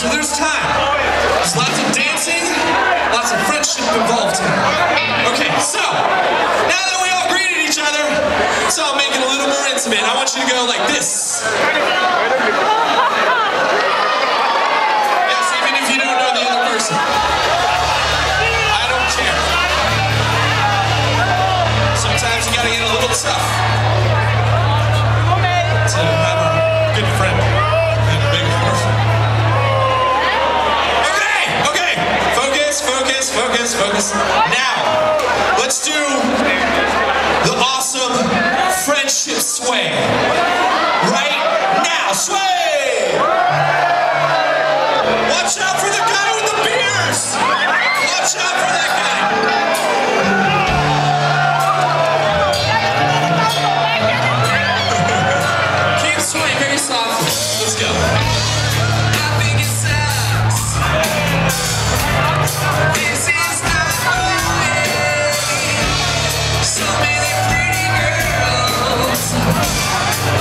So there's time. There's lots of dancing, lots of friendship involved here. Okay, so now that we all greeted each other, let's all make it a little more intimate. I want you to go like this. Yes, even if you don't know the other person. I don't care. Sometimes you gotta get a little tough to have a good friend and a big person. Okay, focus. Now, let's do the awesome friendship sway. Right now, sway! Watch out for the guy with the beers! Watch out for that guy! Keep swaying very softly. Let's go. I think it sucks. This is not the way. So many pretty girls.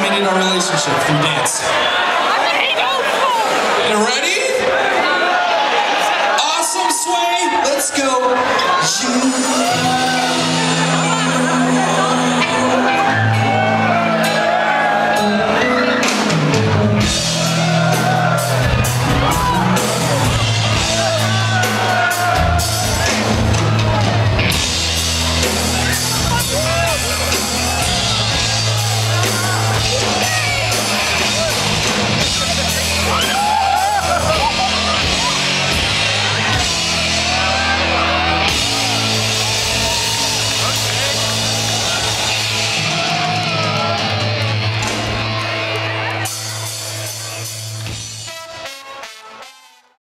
cemented our relationship through dance.